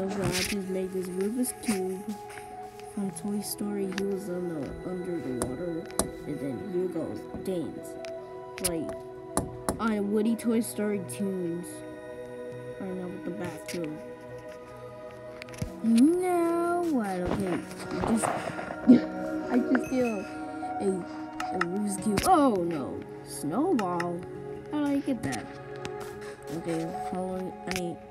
just made this Rubik's Cube from Toy Story. He was under the water, and then here goes dance. Like, on Woody Toy Story tunes. Right now with the bathtub. Now what? Okay, I just killed a Rubik's Cube. Oh no, snowball. How do I get that? Okay, following.